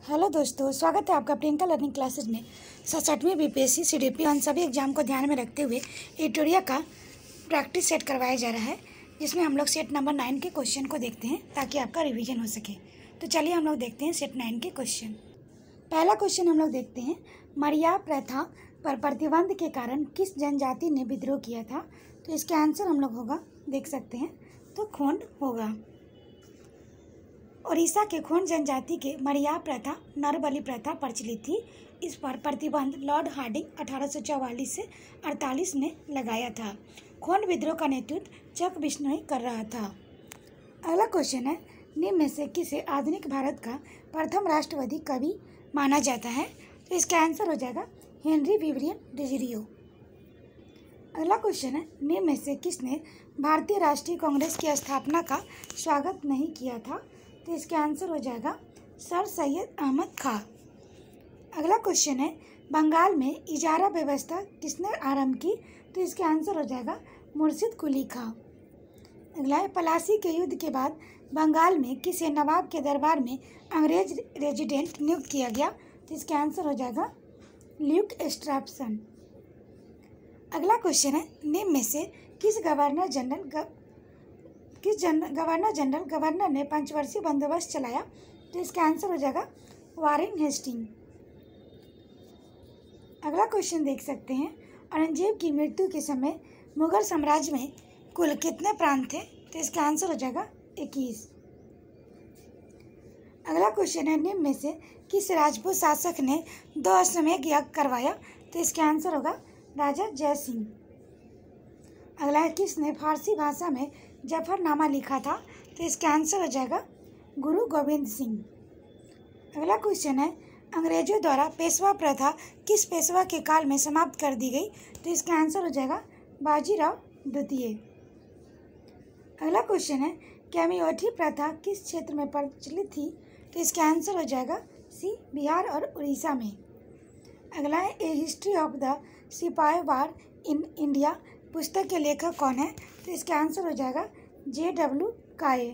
Hello दोस्तों, स्वागत है आपका प्रियंका लर्निंग क्लासेज में। 67वीं बीपीएससी सीडीपी और सभी एग्जाम को ध्यान में रखते हुए एटोरिया का प्रैक्टिस सेट करवाया जा रहा है, जिसमें हम लोग सेट नंबर 9 के क्वेश्चन को देखते हैं ताकि आपका रिवीजन हो सके। तो चलिए हम लोग देखते हैं सेट 9 के क्वेश्चन। पहला क्वेश्चन हम लोग देखते हैं, मरिया प्रथा पर प्रतिबंध के कारण किस जनजाति ने विद्रोह किया था। तो इसका आंसर हम लोग होगा, देख सकते हैं, तो खोंड होगा। उड़ीसा के खोंड जनजाति के मरिया प्रथा नरबलि प्रथा प्रचलित थी। इस पर प्रतिबंध लॉर्ड हार्डिंग 1844 से 48 ने लगाया था। खोंड विद्रोह का नेतृत्व चक बिश्नोई कर रहा था। अगला क्वेश्चन है, निम्न में से किसे आधुनिक भारत का प्रथम राष्ट्रवादी कवि माना जाता है। तो इसका आंसर हो जाएगा हेनरी विवियन डिजिरियो। अगला क्वेश्चन है, निम्न में से किसने भारतीय राष्ट्रीय कांग्रेस की स्थापना का स्वागत नहीं किया था। तो इसका आंसर हो जाएगा सर सैयद अहमद खां। अगला क्वेश्चन है, बंगाल में इजारा व्यवस्था किसने आरंभ की। तो इसका आंसर हो जाएगा मुर्शिद कुली खां। अगला है, पलासी के युद्ध के बाद बंगाल में किसे नवाब के दरबार में अंग्रेज रेजिडेंट नियुक्त किया गया। तो इसका आंसर हो जाएगा ल्यूक स्ट्रैपसन। अगला क्वेश्चन है, निम्न में से किस गवर्नर जनरल ने पंचवर्षीय बंदोबस्त चलाया। तो इसका आंसर हो जाएगा वारेन हेस्टिंग। अगला क्वेश्चन देख सकते हैं, औरंगजेब की मृत्यु के समय मुगल साम्राज्य में कुल कितने प्रांत थे। तो इसका आंसर हो जाएगा 21। अगला क्वेश्चन है, निम्न में से किस राजपूत शासक ने 2 अश्वमेध यज्ञ करवाया। तो इसका आंसर होगा राजा जय सिंह। अगला है, किसने फारसी भाषा में जफरनामा लिखा था। तो इसका आंसर हो जाएगा गुरु गोविंद सिंह। अगला क्वेश्चन है, अंग्रेजों द्वारा पेशवा प्रथा किस पेशवा के काल में समाप्त कर दी गई। तो इसका आंसर हो जाएगा बाजीराव द्वितीय। अगला क्वेश्चन है, कैमियोठी प्रथा किस क्षेत्र में प्रचलित थी। तो इसका आंसर हो जाएगा सी, बिहार और उड़ीसा में। अगला है, ए हिस्ट्री ऑफ द सिपाही वार इन इंडिया पुस्तक के लेखक कौन है। तो इसका आंसर हो जाएगा J.W. काये।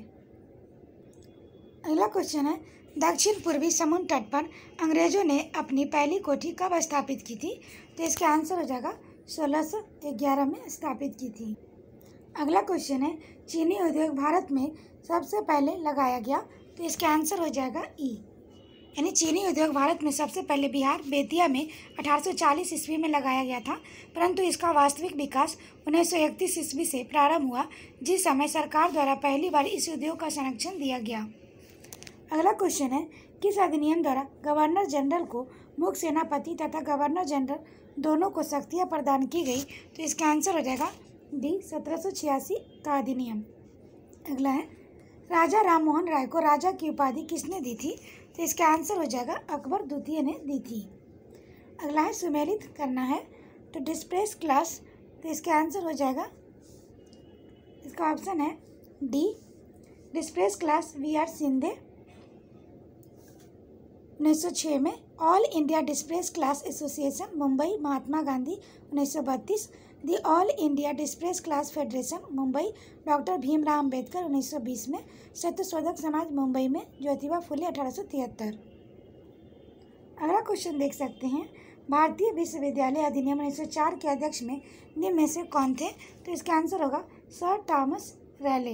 अगला क्वेश्चन है, दक्षिण पूर्वी समुद्र तट पर अंग्रेजों ने अपनी पहली कोठी कब स्थापित की थी। तो इसका आंसर हो जाएगा 1611 में स्थापित की थी। अगला क्वेश्चन है, चीनी उद्योग भारत में सबसे पहले लगाया गया। तो इसका आंसर हो जाएगा ई, यानी चीनी उद्योग भारत में सबसे पहले बिहार बेतिया में 1840 ईस्वी में लगाया गया था, परंतु इसका वास्तविक विकास 1931 ईस्वी से प्रारंभ हुआ, जिस समय सरकार द्वारा पहली बार इस उद्योग का संरक्षण दिया गया। अगला क्वेश्चन है, किस अधिनियम द्वारा गवर्नर जनरल को मुख्य सेनापति तथा गवर्नर जनरल दोनों को शक्तियाँ प्रदान की गई। तो इसका आंसर हो जाएगा डी, 1786 का अधिनियम। अगला है, राजा राममोहन राय को राजा की उपाधि किसने दी थी। तो इसका आंसर हो जाएगा अकबर द्वितीय ने दी थी। अगला है, सुमेलित करना है तो डिस्प्रेस क्लास। तो इसका आंसर हो जाएगा, इसका ऑप्शन है D, depressed class V R Shinde. 1906 में all India depressed class association Mumbai Mahatma Gandhi. 1932 the all India depressed class federation Mumbai doctor Bhimrao Ambedkar. 1920 में सत्यशोधक समाज मुंबई में ज्योतिबा फुले। 1873। अगला क्वेश्चन देख सकते हैं, भारतीय विश्वविद्यालय अधिनियम 1904 के अध्यक्ष में निम्न में से कौन थे। तो इसका आंसर होगा सर थॉमस रैले।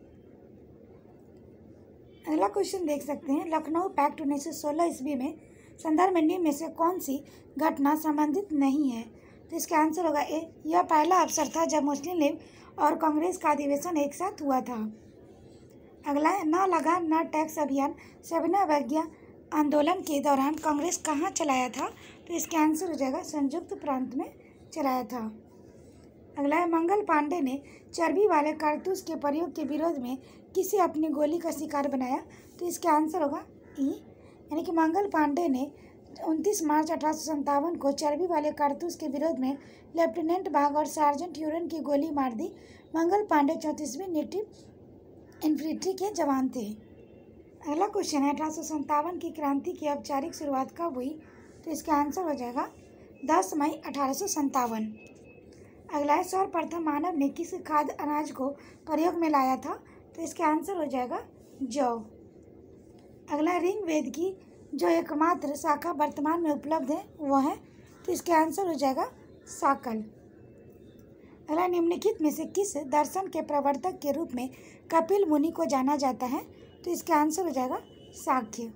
अगला क्वेश्चन देख सकते हैं, लखनऊ पैक्ट 1916 ईस्वी में संदर्भ में निम्न में से कौन सी घटना संबंधित नहीं है। तो इसका आंसर होगा ए, यह पहला अवसर था जब मुस्लिम लीग और कांग्रेस का अधिवेशन एक साथ हुआ था। अगला है, न लगान न टैक्स अभियान सविनय अवज्ञा आंदोलन के दौरान कांग्रेस कहाँ चलाया था। तो इसका आंसर हो जाएगा संयुक्त प्रांत में चलाया था। अगला है, मंगल पांडे ने चर्बी वाले कारतूस के प्रयोग के विरोध में किसे अपनी गोली का शिकार बनाया। तो इसका आंसर होगा ई, यानी कि मंगल पांडे ने 29 मार्च 1857 को चर्बी वाले कारतूस के विरोध में लेफ्टिनेंट बाग और सार्जेंट ह्यूरन की गोली मार दी। मंगल पांडे 34वीं नेटिव इन्फेंट्री के जवान थे। अगला क्वेश्चन है, 1857 की क्रांति की औपचारिक शुरुआत कब हुई। तो इसका आंसर हो जाएगा 10 मई 1857। अगला है, सर्वप्रथम मानव ने किस खाद्य अनाज को प्रयोग में लाया था। तो इसका आंसर हो जाएगा जौ। अगला ऋग्वेद की जो एकमात्र शाखा वर्तमान में उपलब्ध है वो है, तो इसका आंसर हो जाएगा शाकल। अगला, निम्नलिखित में से किस दर्शन के प्रवर्तक के रूप में कपिल मुनि को जाना जाता है, तो इसका आंसर हो जाएगा सांख्य।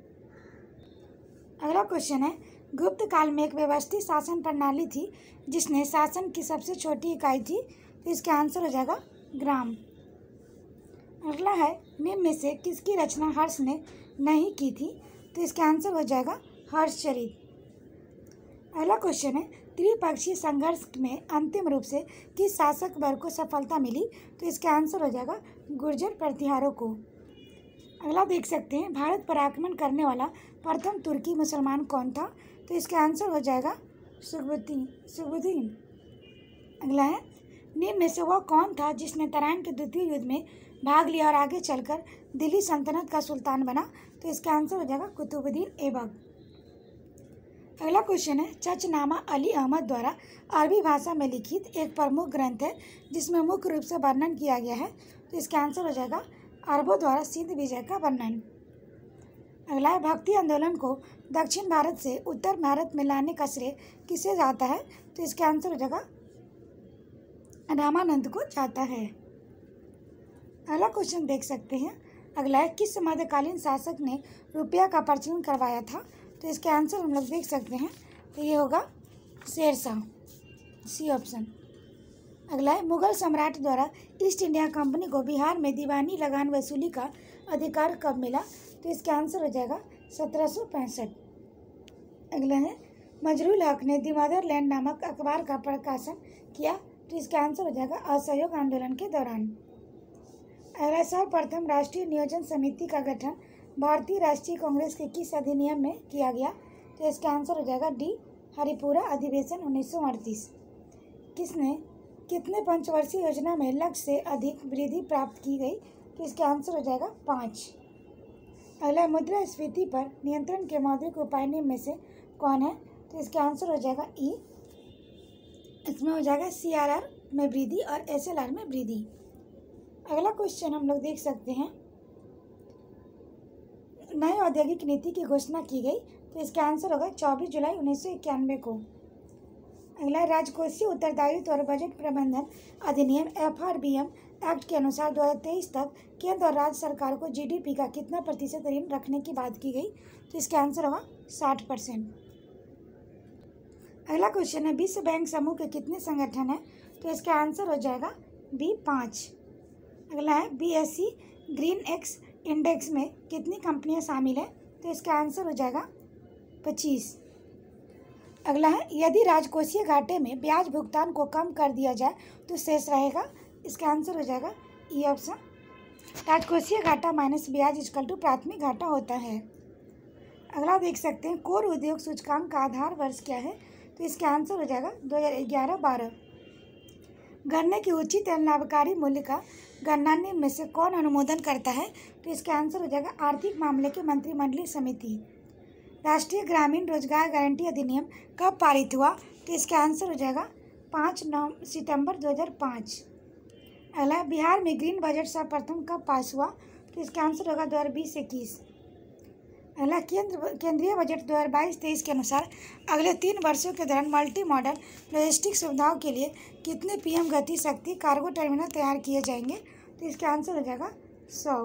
अगला क्वेश्चन है, गुप्त काल में एक व्यवस्थित शासन प्रणाली थी जिसने शासन की सबसे छोटी इकाई थी, तो इसका आंसर हो जाएगा ग्राम। अगला है, निम्न में से किसकी रचना हर्ष ने नहीं की थी, तो इसका आंसर हो जाएगा हर्षचरित। अगला क्वेश्चन है, त्रिपक्षीय संघर्ष में अंतिम रूप से किस शासक वर्ग को सफलता मिली, तो इसका आंसर हो जाएगा गुर्जर प्रतिहारों को। अगला देख सकते हैं, भारत पर आक्रमण करने वाला प्रथम तुर्की मुसलमान कौन था, तो इसका आंसर हो जाएगा सुबुद्दीन। अगला है, निम्न में से वह कौन था जिसने तराइन के द्वितीय युद्ध में भाग लिया और आगे चलकर दिल्ली सल्तनत का सुल्तान बना, तो इसका आंसर हो जाएगा कुतुबुद्दीन ऐबक। अगला क्वेश्चन है, चचनामा अली अहमद द्वारा अरबी भाषा में लिखित एक प्रमुख ग्रंथ है जिसमें मुख्य रूप से वर्णन किया गया है, तो इसका आंसर हो जाएगा अरबों द्वारा सिंध विजय का वर्णन। अगला है, भक्ति आंदोलन को दक्षिण भारत से उत्तर भारत में लाने का श्रेय किसे जाता है, तो इसका आंसर हो जाएगा रामानंद को जाता है। अगला क्वेश्चन देख सकते हैं, अगला है, किस मध्यकालीन शासक ने रुपया का प्रचलन करवाया था, तो इसके आंसर हम लोग देख सकते हैं, तो ये होगा शेरशाह, सी ऑप्शन। अगला है, मुगल सम्राट द्वारा ईस्ट इंडिया कंपनी को बिहार में दीवानी लगान वसूली का अधिकार कब मिला, तो इसका आंसर हो जाएगा 1765। अगला है, मजरूल हक ने द मदरलैंड नामक अखबार का प्रकाशन किया, तो इसका आंसर हो जाएगा असहयोग आंदोलन के दौरान। अगला, सर्वप्रथम राष्ट्रीय नियोजन समिति का गठन भारतीय राष्ट्रीय कांग्रेस के किस अधिनियम में किया गया, तो इसका आंसर हो जाएगा डी हरिपुरा अधिवेशन 1938। कितने पंचवर्षीय योजना में लक्ष्य से अधिक वृद्धि प्राप्त की गई, तो इसका आंसर हो जाएगा 5। अगला, मुद्रास्फीति पर नियंत्रण के मौद्रिक उपाय निम्न में से कौन है, तो इसका आंसर हो जाएगा ई। इसमें हो जाएगा CRR में वृद्धि और SLR में वृद्धि। अगला क्वेश्चन हम लोग देख सकते हैं, नई औद्योगिक नीति की घोषणा की गई, तो इसका आंसर होगा 24 जुलाई 1991 को। अगला, राजकोषीय उत्तरदायित्व और बजट प्रबंधन अधिनियम FRBM एक्ट के अनुसार 2023 तक केंद्र और राज्य सरकार को GDP का कितना प्रतिशत ऋण रखने की बात की गई, तो इसका आंसर होगा 60%। अगला क्वेश्चन है, विश्व बैंक समूह के कितने संगठन हैं, तो इसका आंसर हो जाएगा B5। अगला है, BSE ग्रीन एक्स इंडेक्स में कितनी कंपनियां शामिल हैं, तो इसका आंसर हो जाएगा 25। अगला है, यदि राजकोषीय घाटे में ब्याज भुगतान को कम कर दिया जाए तो शेष रहेगा, इसका आंसर हो जाएगा ई ऑप्शन। राजकोषीय घाटा माइनस ब्याज इक्वल टू प्राथमिक घाटा होता है। अगला देख सकते हैं, कोर उद्योग सूचकांक का आधार वर्ष क्या है, तो इसका आंसर हो जाएगा 2011-12। गन्ने की उचित एवं लाभकारी मूल्य का गणना निम्न में से कौन अनुमोदन करता है, तो इसका आंसर हो जाएगा आर्थिक मामले की मंत्रिमंडलीय समिति। राष्ट्रीय ग्रामीण रोजगार गारंटी अधिनियम कब पारित हुआ, तो इसका आंसर हो जाएगा 5 सितंबर 2005। अगला, बिहार में ग्रीन बजट सर्वप्रथम कब पास हुआ, तो इसका आंसर होगा 2020-21। अगला, केंद्रीय बजट 2022-23 के अनुसार अगले 3 वर्षों के दौरान मल्टी मॉडल लॉजिस्टिक सुविधाओं के लिए कितने PM गति शक्ति कार्गो टर्मिनल तैयार किए जाएंगे, तो इसका आंसर हो जाएगा 100।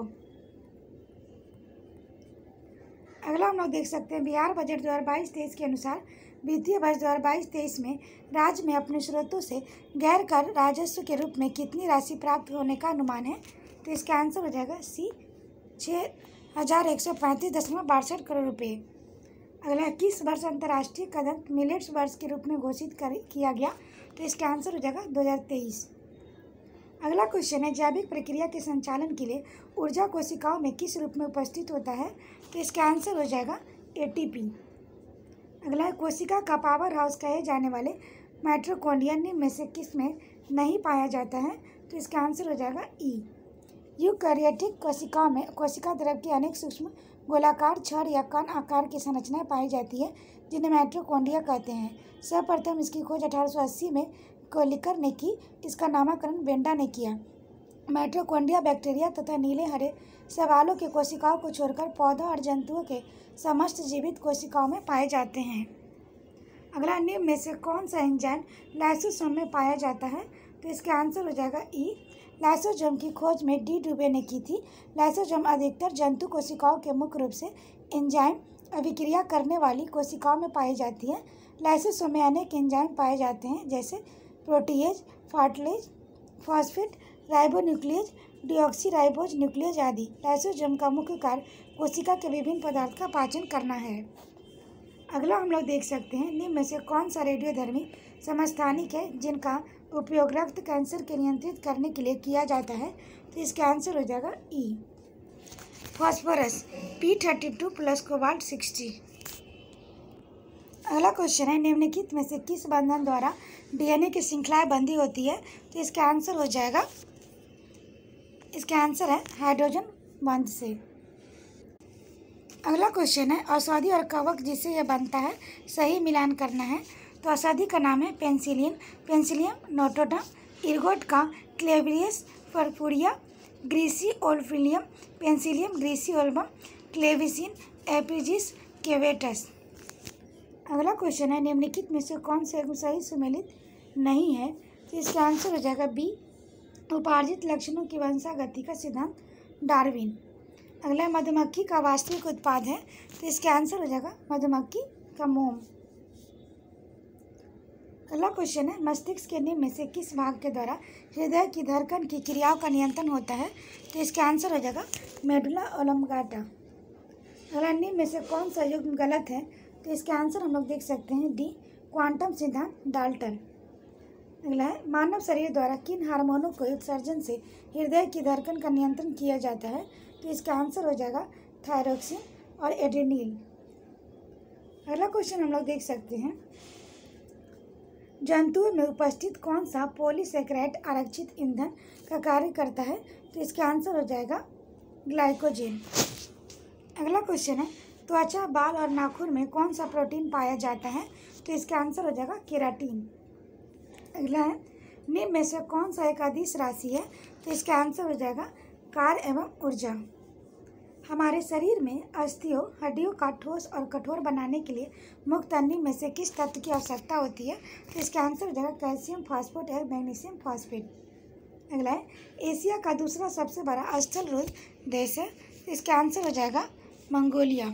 अगला हम लोग देख सकते हैं, बिहार बजट 2022-23 के अनुसार वित्तीय वर्ष 2022-23 में राज्य में अपने स्रोतों से गैर कर राजस्व के रूप में कितनी राशि प्राप्त होने का अनुमान है, तो इसका आंसर हो जाएगा सी 6135.62 करोड़ रुपये। अगला, किस वर्ष अंतर्राष्ट्रीय कदम मिलेट्स वर्ष के रूप में घोषित किया गया, तो इसका आंसर हो जाएगा 2023। अगला क्वेश्चन है, जैविक प्रक्रिया के संचालन के लिए ऊर्जा कोशिकाओं में किस रूप में उपस्थित होता है, तो इसका आंसर हो जाएगा ATP। अगला, कोशिका का पावर हाउस कहे जाने वाले माइटोकॉन्ड्रिया निम्न में से किस में नहीं पाया जाता है, तो इसका आंसर हो जाएगा E। यूकैरियोटिक कोशिकाओं में कोशिका द्रव की अनेक सूक्ष्म गोलाकार छड़ या कण आकार की संरचनाएं पाई जाती है जिन्हें माइटोकॉन्ड्रिया कहते हैं। सर्वप्रथम इसकी खोज 1880 में कोलिकर ने की। इसका नामकरण वेंडा ने किया। माइटोकॉन्ड्रिया बैक्टीरिया तथा नीले हरे शैवालों की कोशिकाओं को छोड़कर पौधों और जंतुओं के समस्त जीवित कोशिकाओं में पाए जाते हैं। अगला, निम्न में से कौन सा एंजाइम लाइसोसोम में पाया जाता है? तो इसका आंसर हो जाएगा ई। लाइसोसोम की खोज में डी डुबे ने की थी। लाइसोसोम अधिकतर जंतु कोशिकाओं के मुख्य रूप से एंजाइम अभिक्रिया करने वाली कोशिकाओं में पाई जाती है। लाइसोसोम में अनेक एंजाइम पाए जाते हैं जैसे प्रोटीएज, फार्टलेज, फॉस्फेट, राइबोन्यूक्लियेज, डीऑक्सीराइबोज न्यूक्लियेज आदि। लाइसोसोम का मुख्य कार्य कोशिका के विभिन्न पदार्थ का पाचन करना है। अगला हम लोग देख सकते हैं, निम्न में से कौन सा रेडियोधर्मी समस्थानिक है जिनका उपयोग रक्त कैंसर के नियंत्रित करने के लिए किया जाता है? तो इसका आंसर हो जाएगा ई, फास्फोरस P32 प्लस कोबाल्ट 60। अगला क्वेश्चन है, निम्नलिखित में से किस बंधन द्वारा डीएनए की श्रृंखलाएं बंधी होती है? तो इसका आंसर हो जाएगा, इसका आंसर है हाइड्रोजन बंध से। अगला क्वेश्चन है, औषधि और कवक जिससे यह बनता है सही मिलान करना है। तो औषधि का नाम है पेनिसिलिन, पेनिसिलियम नोटोडम, इर्गोट का क्लेवियस पर्पुरिया, ग्रीसिओल्फिलियम, पेनिसिलियम ग्रीसिओल्बम, क्लेविसिन, एपिजिस केवेटस। अगला क्वेश्चन है, निम्नलिखित में से कौन सा सही सुमेलित नहीं है? तो इसका आंसर हो जाएगा बी, उपार्जित लक्षणों की वंशागति का सिद्धांत डार्विन। अगला, मधुमक्खी का वास्तविक उत्पाद है। तो इसका आंसर हो जाएगा मधुमक्खी का मोम। अगला क्वेश्चन है, मस्तिष्क के निम्न में से किस भाग के द्वारा हृदय की धड़कन की क्रियाओं का नियंत्रण होता है? तो इसका आंसर हो जाएगा मेडुला ओब्लांगाटा। अगला, निम्न में से कौन सा युग्म गलत है? तो इसका आंसर हम लोग देख सकते हैं डी, क्वांटम सिद्धांत डाल्टन। अगला है, मानव शरीर द्वारा किन हार्मोनों के उत्सर्जन से हृदय की धड़कन का नियंत्रण किया जाता है? तो इसका आंसर हो जाएगा थायरोक्सिन और एड्रेनलिन। अगला क्वेश्चन हम लोग देख सकते हैं, जंतुओं में उपस्थित कौन सा पॉलीसेकेराइड आरक्षित ईंधन का कार्य करता है? तो इसका आंसर हो जाएगा ग्लाइकोजेन। अगला क्वेश्चन है, त्वचा, बाल और नाखून में कौन सा प्रोटीन पाया जाता है? तो इसका आंसर हो जाएगा केराटिन। अगला है, निम्न में से कौन सा एक अदिश राशि है? तो इसका आंसर हो जाएगा कार्य एवं ऊर्जा। हमारे शरीर में अस्थियों, हड्डियों का ठोस और कठोर बनाने के लिए मुख्य निम्न में से किस तत्व की आवश्यकता होती है? तो इसका आंसर हो जाएगा कैल्शियम फॉस्फेट और मैग्नीशियम फॉस्फेट। अगला है, एशिया का दूसरा सबसे बड़ा स्थल रुद्ध देश है। तो इसका आंसर हो जाएगा मंगोलिया।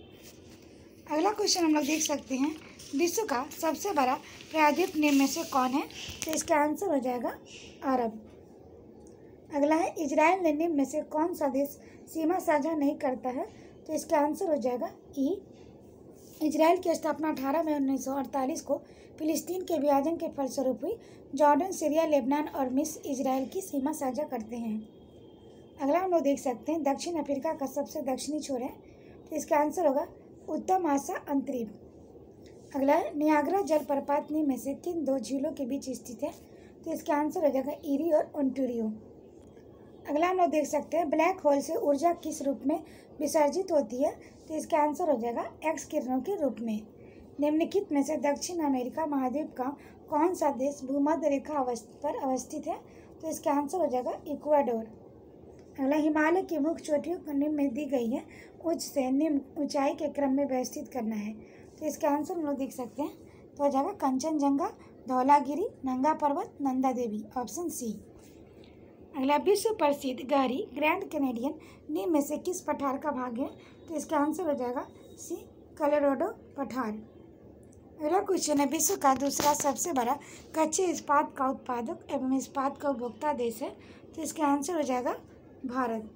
अगला क्वेश्चन हम लोग देख सकते हैं, विश्व का सबसे बड़ा प्रायद्वीप निम्न में से कौन है? तो इसका आंसर हो जाएगा अरब। अगला है, इजराइल ने निम्न में से कौन सा देश सीमा साझा नहीं करता है? तो इसका आंसर हो जाएगा ई। इजराइल की स्थापना 18 मई 1948 को फिलिस्तीन के विभाजन के फलस्वरूप हुई। जॉर्डन, सीरिया, लेबनान और मिस्र इजराइल की सीमा साझा करते हैं। अगला हम लोग देख सकते हैं, दक्षिण अफ्रीका का सबसे दक्षिणी छोर है। तो इसका आंसर होगा उत्तम आशा अंतरिप। अगला है, नियाग्रा जलप्रपात निम्न में से किन दो झीलों के बीच स्थित है? तो इसका आंसर हो जाएगा ईरी और ओंटारियो। अगला हम लोग देख सकते हैं, ब्लैक होल से ऊर्जा किस रूप में विसर्जित होती है? तो इसका आंसर हो जाएगा एक्स किरणों के रूप में। निम्नलिखित में से दक्षिण अमेरिका महाद्वीप का कौन सा देश भूमध्य रेखा पर अवस्थित है? तो इसका आंसर हो जाएगा इक्वाडोर। अगला, हिमालय की मुख्य चोटियों को निम्न में दी गई है, उच्च से निम्न ऊंचाई के क्रम में व्यवस्थित करना है। तो इसका आंसर हम लोग देख सकते हैं, तो हो जाएगा कंचनजंगा, धौलागिरी, नंगा पर्वत, नंदा देवी, ऑप्शन सी। अगला, विश्व प्रसिद्ध गहरी ग्रैंड कैनेडियन निम्न में से किस पठार का भाग है? तो इसका आंसर हो जाएगा सी, कोलोराडो पठार। अगला क्वेश्चन है, विश्व का दूसरा सबसे बड़ा कच्चे इस्पात का उत्पादक एवं इस्पात का उपभोक्ता देश है। तो इसका आंसर हो जाएगा भारत।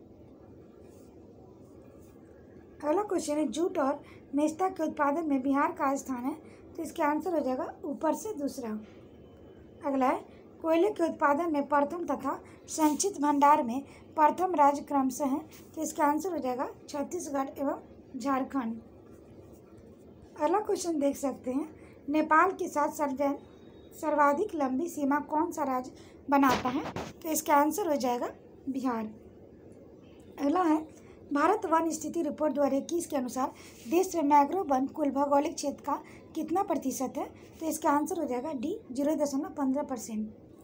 अगला क्वेश्चन है, जूट और मेस्ता के उत्पादन में बिहार का स्थान है। तो इसका आंसर हो जाएगा ऊपर से दूसरा। अगला है, कोयले के उत्पादन में प्रथम तथा संचित भंडार में प्रथम राज्य क्रमशः है। तो इसका आंसर हो जाएगा छत्तीसगढ़ एवं झारखंड। अगला क्वेश्चन देख सकते हैं, नेपाल के साथ सर्वाधिक लंबी सीमा कौन सा राज्य बनाता है? तो इसका आंसर हो जाएगा बिहार। अगला है, भारत वन स्थिति रिपोर्ट 2021 के अनुसार देश में मैंग्रोव वन कुल भौगोलिक क्षेत्र का कितना प्रतिशत है? तो इसका आंसर हो जाएगा डी, 0.15%।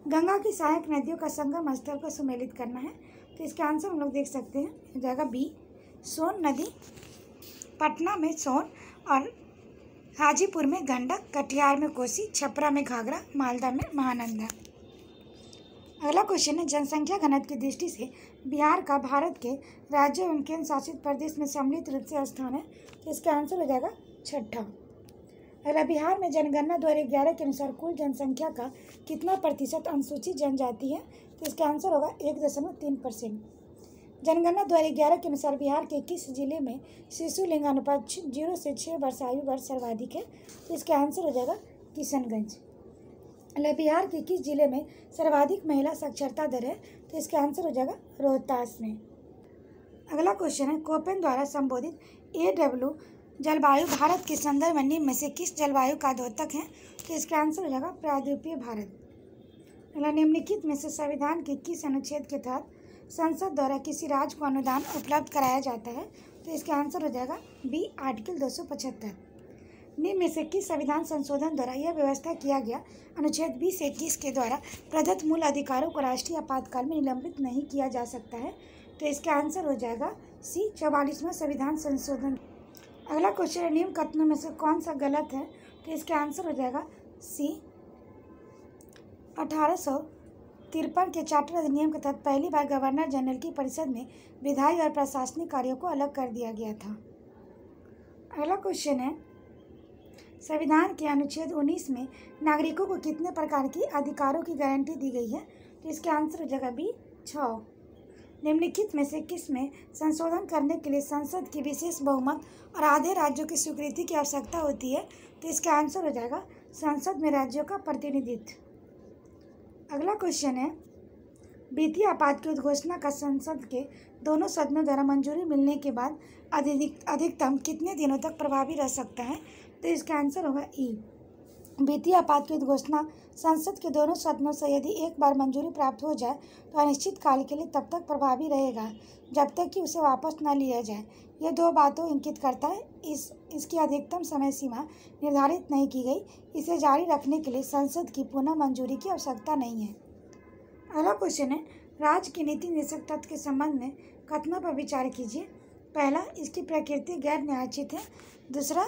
गंगा की सहायक नदियों का संगम स्थल को सुमेलित करना है, तो इसका आंसर हम लोग देख सकते हैं, हो जाएगा बी, सोन नदी। पटना में सोन और हाजीपुर में गंडक, कटिहार में कोसी, छपरा में घाघरा, मालदा में महानंदा। अगला क्वेश्चन है, जनसंख्या घनत्व की दृष्टि से बिहार का भारत के राज्यों एवं केंद्र शासित प्रदेश में सम्मिलित रूप से स्थान है, तो इसका आंसर हो जाएगा छठा। अगला, बिहार में जनगणना 2011 के अनुसार कुल जनसंख्या का कितना प्रतिशत अनुसूचित जनजाति है, तो इसका आंसर होगा 1.3%। जनगणना 2011 के अनुसार बिहार के किस जिले में शिशु लिंगानुपात 0 से 6 वर्ष आयु वर्ग सर्वाधिक है, तो इसका आंसर हो जाएगा किशनगंज। बिहार के किस जिले में सर्वाधिक महिला साक्षरता दर है, तो इसका आंसर हो जाएगा रोहतास में। अगला क्वेश्चन है, कोपेन द्वारा संबोधित AW जलवायु भारत के संदर्भ में निम्न में से किस जलवायु का द्योतक है, तो इसका आंसर हो जाएगा प्रायद्वीपीय भारत। अगला, निम्नलिखित में से संविधान के किस अनुच्छेद के तहत संसद द्वारा किसी राज्य को अनुदान उपलब्ध कराया जाता है, तो इसका आंसर हो जाएगा बी, आर्टिकल 275। निम्न में से किस संविधान संशोधन द्वारा यह व्यवस्था किया गया, अनुच्छेद 20 से 21 के द्वारा प्रदत्त मूल अधिकारों को राष्ट्रीय आपातकाल में निलंबित नहीं किया जा सकता है, तो इसका आंसर हो जाएगा सी, 44वां संविधान संशोधन। अगला क्वेश्चन है, निम्न कथनों में से कौन सा गलत है, तो इसका आंसर हो जाएगा सी, 1853 के चार्टर अधिनियम के तहत पहली बार गवर्नर जनरल की परिषद में विधायी और प्रशासनिक कार्यों को अलग कर दिया गया था। अगला क्वेश्चन है, संविधान के अनुच्छेद 19 में नागरिकों को कितने प्रकार की अधिकारों की गारंटी दी गई है, तो इसका आंसर हो जाएगा बी, 6। निम्नलिखित में से किस में संशोधन करने के लिए संसद की विशेष बहुमत और आधे राज्यों की स्वीकृति की आवश्यकता होती है, तो इसका आंसर हो जाएगा संसद में राज्यों का प्रतिनिधित्व। अगला क्वेश्चन है, वित्तीय आपात की उद्घोषणा का संसद के दोनों सदनों द्वारा मंजूरी मिलने के बाद अधिकतम कितने दिनों तक प्रभावी रह सकता है, तो इसका आंसर होगा ई। वित्तीय आपात की उद्घोषणा संसद के दोनों सदनों से यदि एक बार मंजूरी प्राप्त हो जाए तो अनिश्चित काल के लिए तब तक प्रभावी रहेगा जब तक कि उसे वापस न लिया जाए। यह दो बातों इंगित करता है। इसकी अधिकतम समय सीमा निर्धारित नहीं की गई। इसे जारी रखने के लिए संसद की पुनः मंजूरी की आवश्यकता नहीं है। अगला क्वेश्चन है, राज्य के नीति निर्देशक तत्व के संबंध में कथनों पर विचार कीजिए। पहला, इसकी प्रकृति गैर न्यायोचित है। दूसरा,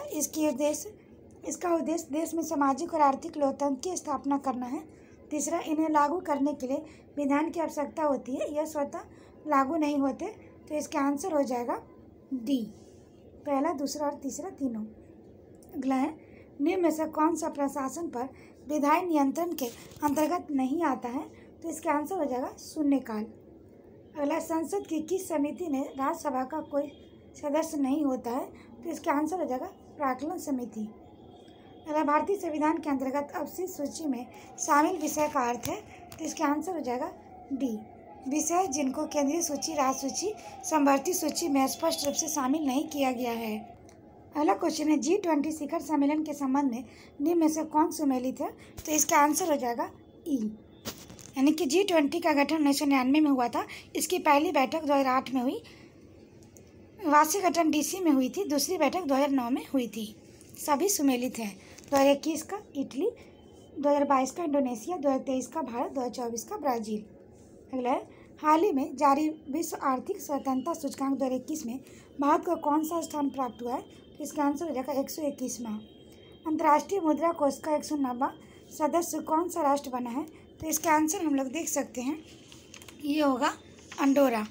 इसका उद्देश्य देश में सामाजिक और आर्थिक लोकतंत्र की स्थापना करना है। तीसरा, इन्हें लागू करने के लिए विधान की आवश्यकता होती है, यह स्वतः लागू नहीं होते। तो इसका आंसर हो जाएगा डी, पहला, दूसरा और तीसरा तीनों। अगला है, निम्न में से कौन सा प्रशासन पर विधायी नियंत्रण के अंतर्गत नहीं आता है, तो इसका आंसर हो जाएगा शून्यकाल। अगला, संसद की किस समिति में राज्यसभा का कोई सदस्य नहीं होता है, तो इसका आंसर हो जाएगा प्राक्कलन समिति। अगला, भारतीय संविधान के अंतर्गत अवशिष्ट सूची में शामिल विषय का अर्थ है, तो इसका आंसर हो जाएगा डी, विषय जिनको केंद्रीय सूची, राज्य सूची, समवर्ती सूची में स्पष्ट रूप से शामिल नहीं किया गया है। अगला क्वेश्चन है, G20 शिखर सम्मेलन के संबंध में निम्न में से कौन सुमेलित है, तो इसका आंसर हो जाएगा ई, यानी कि G20 का गठन 1999 में हुआ था। इसकी पहली बैठक 2008 में हुई, वार्षिक गठन DC में हुई थी, दूसरी बैठक 2009 में हुई थी। सभी सुमेलित हैं। 2021 का इटली, 2022 का इंडोनेशिया, 2023 का भारत, 2024 का ब्राज़ील। अगला है, हाल ही में जारी विश्व आर्थिक स्वतंत्रता सूचकांक 2021 में भारत को कौन सा स्थान प्राप्त हुआ है, तो इसका आंसर हो जाएगा 121वां। अंतर्राष्ट्रीय मुद्रा कोष का 190वां सदस्य कौन सा राष्ट्र बना है, तो इसका आंसर हम लोग देख सकते हैं, ये होगा अंडोरा।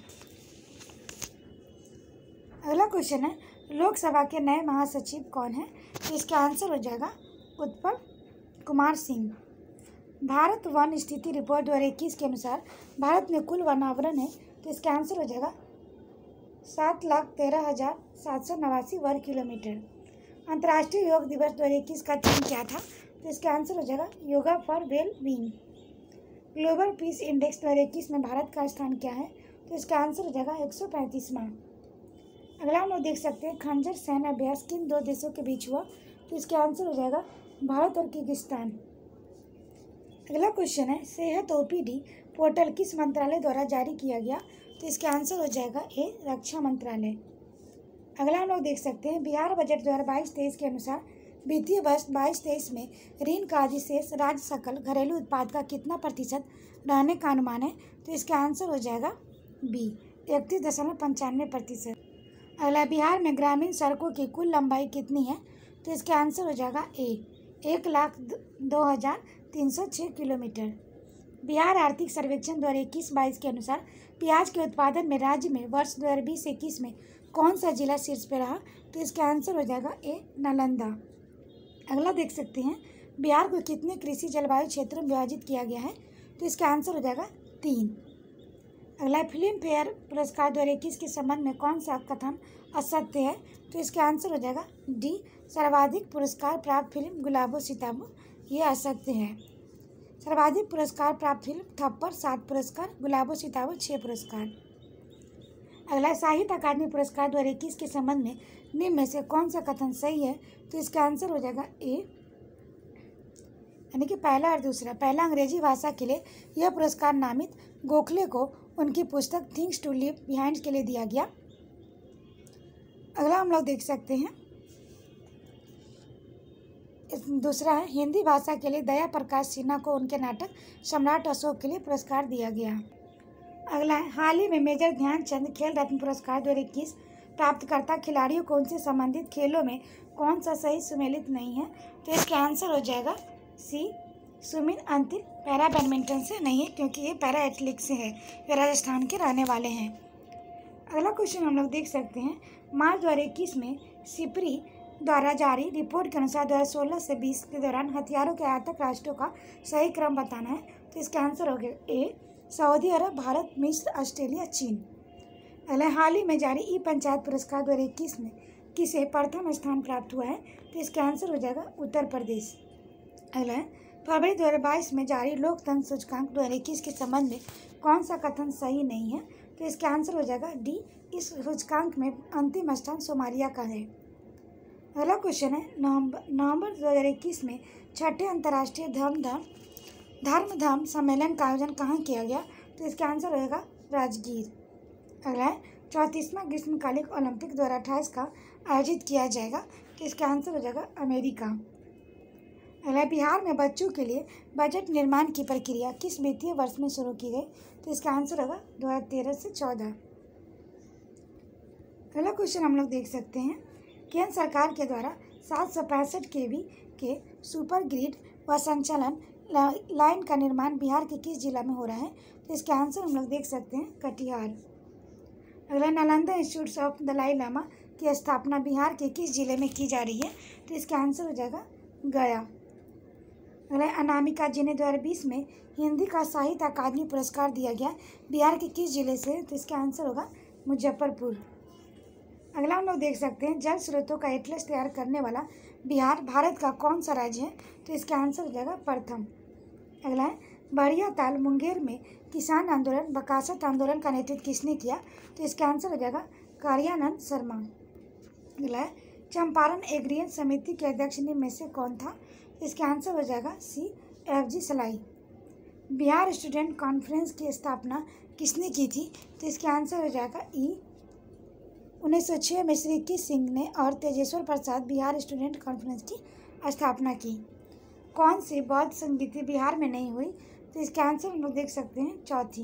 अगला क्वेश्चन है, लोकसभा के नए महासचिव कौन है, तो इसका आंसर हो जाएगा उत्पल कुमार सिंह। भारत वन स्थिति रिपोर्ट 2021 के अनुसार भारत में कुल वन आवरण है, तो इसका आंसर हो जाएगा 7,13,789 वर्ग किलोमीटर। अंतर्राष्ट्रीय योग दिवस 2021 का थीम क्या था, तो इसका आंसर हो जाएगा yoga for well being. Global peace index 2021 में भारत का स्थान क्या है, तो इसका आंसर हो जाएगा 135वां। अगला हम लोग देख सकते हैं, खंजर सैन्य अभ्यास किन दो देशों के बीच हुआ, तो इसका आंसर हो जाएगा भारत और किर्गिस्तान। अगला क्वेश्चन है, सेहत OPD पोर्टल किस मंत्रालय द्वारा जारी किया गया, तो इसका आंसर हो जाएगा ए, रक्षा मंत्रालय। अगला हम लोग देख सकते हैं, बिहार बजट 2022-23 के अनुसार वित्तीय वर्ष 22-23 में ऋण का अधिशेष राज्य सकल घरेलू उत्पाद का कितना प्रतिशत रहने का अनुमान है? तो इसका आंसर हो जाएगा बी, 31.95%। अगला, बिहार में ग्रामीण सड़कों की कुल लंबाई कितनी है? तो इसका आंसर हो जाएगा ए, 1,02,306 किलोमीटर। बिहार आर्थिक सर्वेक्षण 2021-22 के अनुसार प्याज के उत्पादन में राज्य में वर्ष 2020-21 में कौन सा जिला शीर्ष पे रहा? तो इसका आंसर हो जाएगा ए, नालंदा। अगला देख सकते हैं, बिहार को कितने कृषि जलवायु क्षेत्रों में विभाजित किया गया है? तो इसका आंसर हो जाएगा 3। अगला, फिल्म फेयर पुरस्कार 2021 के संबंध में कौन सा कथन असत्य है? तो इसका आंसर हो जाएगा डी, सर्वाधिक पुरस्कार प्राप्त फिल्म गुलाबो सिताबो, ये असत्य है। सर्वाधिक पुरस्कार प्राप्त फिल्म थप्पड़ 7 पुरस्कार, गुलाबो सिताबो 6 पुरस्कार। अगला, साहित्य अकादमी पुरस्कार 2021 के संबंध में निम्न में से कौन सा कथन सही है? तो इसका आंसर हो जाएगा ए, यानी कि पहला और दूसरा। पहला, अंग्रेजी भाषा के लिए यह पुरस्कार नामित गोखले को उनकी पुस्तक थिंग्स टू लीव बिहाइंड के लिए दिया गया। अगला हम लोग देख सकते हैं, दूसरा है, हिंदी भाषा के लिए दया प्रकाश सिन्हा को उनके नाटक सम्राट अशोक के लिए पुरस्कार दिया गया। अगला है, हाल ही में मेजर ध्यानचंद खेल रत्न पुरस्कार 2021 प्राप्तकर्ता खिलाड़ियों को उनसे संबंधित खेलों में कौन सा सही सुमेलित नहीं है? तो इसका आंसर हो जाएगा C, Sumit Antil para badminton से नहीं है, क्योंकि ये पैरा एथलेटिक्स से है, ये राजस्थान के रहने वाले हैं। अगला क्वेश्चन हम लोग देख सकते हैं, मार्च 2021 में सिपरी द्वारा जारी रिपोर्ट के अनुसार 2016 से 20 के दौरान हथियारों के आयातक राष्ट्रों का सही क्रम बताना है। तो इसका आंसर हो गया ए, सऊदी अरब, भारत, मिस्र, ऑस्ट्रेलिया, चीन। अगला, हाल ही में जारी ई पंचायत पुरस्कार 2021 में किसे प्रथम स्थान प्राप्त हुआ है? तो इसका आंसर हो जाएगा उत्तर प्रदेश। अगला, फरवरी 2022 में जारी लोकतंत्र सूचकांक 2021 के संबंध में कौन सा कथन सही नहीं है? तो इसका आंसर हो जाएगा डी, इस सूचकांक में अंतिम स्थान सोमालिया का है। अगला क्वेश्चन है, नवंबर 2021 में छठे अंतर्राष्ट्रीय धर्म सम्मेलन का आयोजन कहाँ किया गया? तो इसका आंसर होगा राजगीर। अगला है, 34वां ग्रीष्मकालिक ओलंपिक 2028 का आयोजित किया जाएगा। तो इसका आंसर हो जाएगा अमेरिका। अगला, बिहार में बच्चों के लिए बजट निर्माण की प्रक्रिया किस वित्तीय वर्ष में शुरू की गई? तो इसका आंसर होगा 2013 से 14। अगला क्वेश्चन हम लोग देख सकते हैं, केंद्र सरकार के द्वारा 765 kV के सुपर ग्रिड व संचालन लाइन का निर्माण बिहार के किस जिला में हो रहा है? तो इसका आंसर हम लोग देख सकते हैं कटिहार। अगला, नालंदा इंस्टीट्यूट ऑफ दलाई लामा की स्थापना बिहार के किस जिले में की जा रही है? तो इसका आंसर हो जाएगा गया। अगला, अनामिका जिन्हें 2020 में हिंदी का साहित्य अकादमी पुरस्कार दिया गया बिहार के किस जिले से? तो इसका आंसर होगा मुजफ्फरपुर। अगला हम लोग देख सकते हैं, जल स्रोतों का एटलस तैयार करने वाला बिहार भारत का कौन सा राज्य है? तो इसका आंसर हो जाएगा प्रथम। अगला है, बढ़िया ताल मुंगेर में किसान आंदोलन बकासत आंदोलन का नेतृत्व किसने किया? तो इसका आंसर हो जाएगा कार्यानंद शर्मा। अगला है, चंपारण एग्रीयन समिति के अध्यक्ष निम्न में से कौन था? इसका आंसर हो जाएगा सी, FG सलाई। बिहार स्टूडेंट कॉन्फ्रेंस की स्थापना किसने की थी? तो इसका आंसर हो जाएगा ई, 1906 में श्री की सिंह ने और तेजेश्वर प्रसाद बिहार स्टूडेंट कॉन्फ्रेंस की स्थापना की। कौन सी बौद्ध संगीति बिहार में नहीं हुई? तो इसका आंसर हम लोग देख सकते हैं चौथी।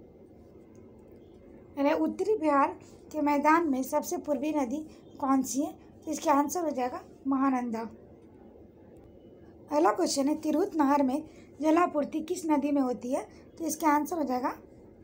उत्तरी बिहार के मैदान में सबसे पूर्वी नदी कौन सी है? तो इसका आंसर हो जाएगा महानंदा। अगला क्वेश्चन है, तिरहुत नहर में जलापूर्ति किस नदी में होती है? तो इसका आंसर हो जाएगा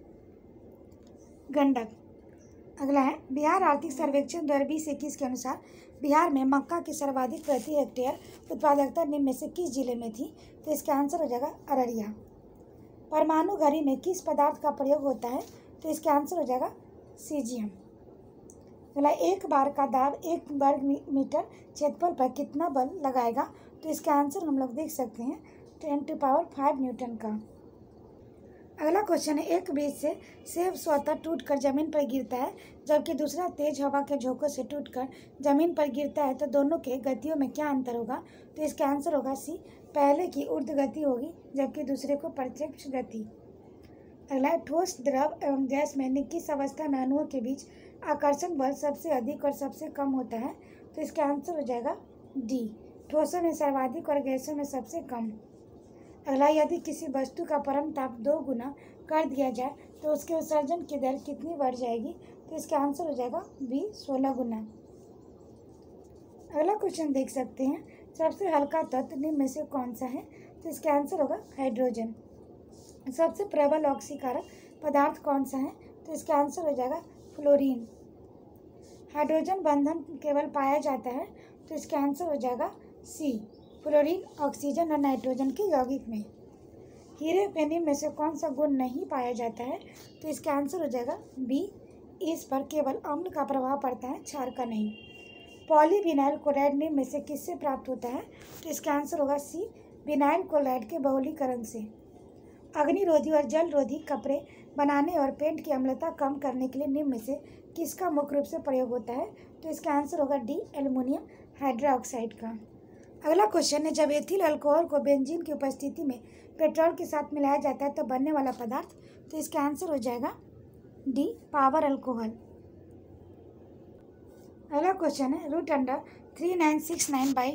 गंडक। अगला है, बिहार आर्थिक सर्वेक्षण 2020-21 के अनुसार बिहार में मक्का की सर्वाधिक प्रति हेक्टेयर उत्पादकता निम्न में से किस जिले में थी? तो इसका आंसर हो जाएगा अररिया। परमाणु घड़ी में किस पदार्थ का प्रयोग होता है? तो इसका आंसर हो जाएगा सीजियम। अगला, एक बार का दाब 1 वर्ग मीटर क्षेत्रफल पर कितना बल लगाएगा? तो इसका आंसर हम लोग देख सकते हैं 10⁵ न्यूटन का। अगला क्वेश्चन है, एक बीज से सेब स्वतः टूटकर जमीन पर गिरता है जबकि दूसरा तेज हवा के झोंकों से टूटकर जमीन पर गिरता है, तो दोनों के गतियों में क्या अंतर होगा? तो इसका आंसर होगा सी, पहले की ऊर्ध्व गति होगी जबकि दूसरे को प्रत्यक्ष गति। अगला, ठोस द्रव एवं गैस में किस अवस्था में अणुओं के बीच आकर्षण बल सबसे अधिक और सबसे कम होता है? तो इसका आंसर हो जाएगा डी, ठोसों में सर्वाधिक और गैसों में सबसे कम। अगला, यदि किसी वस्तु का परम ताप 2 गुना कर दिया जाए तो उसके उत्सर्जन की दर कितनी बढ़ जाएगी? तो इसका आंसर हो जाएगा बी 16 गुना। अगला क्वेश्चन देख सकते हैं, सबसे हल्का तत्व निम्न में से कौन सा है? तो इसका आंसर होगा हाइड्रोजन। सबसे प्रबल ऑक्सीकारक पदार्थ कौन सा है? तो इसका आंसर हो जाएगा फ्लोरीन। हाइड्रोजन बंधन केवल पाया जाता है, तो इसका आंसर हो जाएगा सी, फ्लोरीन ऑक्सीजन और नाइट्रोजन के यौगिक में। हीरे पेनी में से कौन सा गुण नहीं पाया जाता है? तो इसका आंसर हो जाएगा बी, इस पर केवल अम्ल का प्रभाव पड़ता है, क्षार का नहीं। पॉलीविनाइल क्लोराइड निम्न में से किससे प्राप्त होता है? तो इसका आंसर होगा सी, विनाइल क्लोराइड के बहुलीकरण से। अग्निरोधी और जलरोधी कपड़े बनाने और पेंट की अम्लता कम करने के लिए निम्न में से किसका मुख्य रूप से प्रयोग होता है? तो इसका आंसर होगा डी, एल्युमिनियम हाइड्रोक्साइड का। अगला क्वेश्चन है, जब एथिल अल्कोहल को बेंजीन की उपस्थिति में पेट्रोल के साथ मिलाया जाता है तो बनने वाला पदार्थ? तो इसका आंसर हो जाएगा डी, पावर अल्कोहल। अगला क्वेश्चन है, √3969 बाई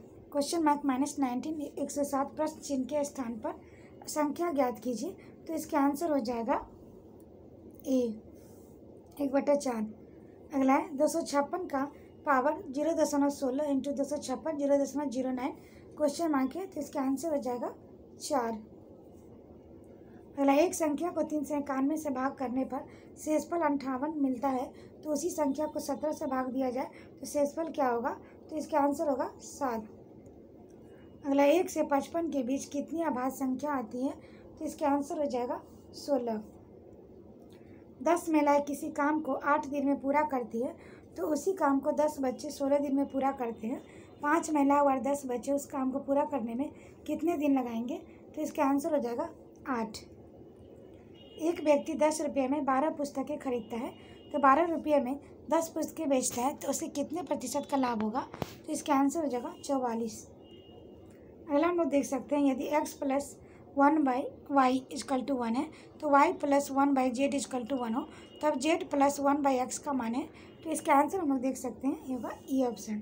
(-19) 107 प्रश्न चिन्ह के स्थान पर संख्या ज्ञात कीजिए। तो इसका आंसर हो जाएगा ए, 1/4। अगला है, 256 का पावर 0.16 इंटू 256 0.09 क्वेश्चन मार्क है, तो इसका आंसर हो जाएगा 4। अगला, एक संख्या को 391 से भाग करने पर शेषफल 58 मिलता है, तो उसी संख्या को 17 से भाग दिया जाए तो शेषफल क्या होगा? तो इसका आंसर होगा 7। अगला, 1 से 55 के बीच कितनी अभाज्य संख्या आती है? तो इसका आंसर हो जाएगा 16। 10 महिलाएं किसी काम को 8 दिन में पूरा करती है, तो उसी काम को 10 बच्चे 16 दिन में पूरा करते हैं। 5 महिलाएं और 10 बच्चे उस काम को पूरा करने में कितने दिन लगाएंगे? तो इसका आंसर हो जाएगा 8। एक व्यक्ति 10 रुपये में 12 पुस्तकें खरीदता है, तो 12 रुपये में 10 पुस्तकें बेचता है, तो उसे कितने प्रतिशत का लाभ होगा? तो इसका आंसर हो जाएगा 44। अगला हम लोग देख सकते हैं, यदि x + 1/y = 1 है तो y + 1/z = 1 हो, तब z + 1/x का मान है। तो इसका आंसर हम लोग देख सकते हैं, ये होगा ई ऑप्शन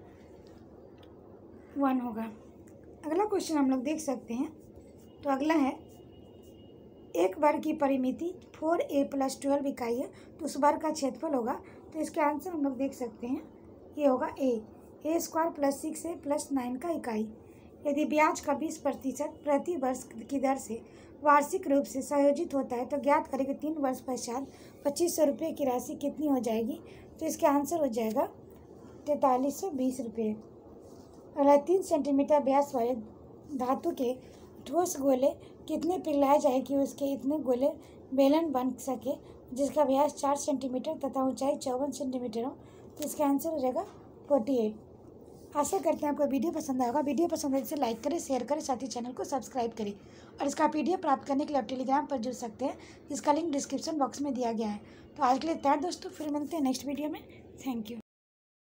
1 होगा। अगला क्वेश्चन हम लोग देख सकते हैं, तो अगला है, एक वर्ग की परिमिति 4a + 12 इकाई है, तो उस वर्ग का क्षेत्रफल होगा। तो इसके आंसर हम लोग देख सकते हैं, ये होगा a² + 6a + 9 का इकाई। यदि ब्याज का 20% प्रति वर्ष की दर से वार्षिक रूप से संयोजित होता है तो ज्ञात करें कि 3 वर्ष पश्चात 2500 रुपये की राशि कितनी हो जाएगी? तो इसका आंसर हो जाएगा 4320 रुपये। अगला, 3 सेंटीमीटर व्यास वाले धातु के ठोस गोले कितने पिघलाए जाए कि उसके इतने गोले बेलन बन सके जिसका व्यास 4 सेंटीमीटर तथा ऊंचाई 54 सेंटीमीटर हो? तो इसका आंसर हो जाएगा 48। आशा करते हैं आपको वीडियो पसंद आएगा। वीडियो पसंद आए तो लाइक करें, शेयर करें, साथ ही चैनल को सब्सक्राइब करें। और इसका PDF प्राप्त करने के लिए आप टेलीग्राम पर जुड़ सकते हैं, जिसका लिंक डिस्क्रिप्शन बॉक्स में दिया गया है। तो आज के लिए तैयार दोस्तों, फिर मिलते हैं नेक्स्ट वीडियो में। Thank you.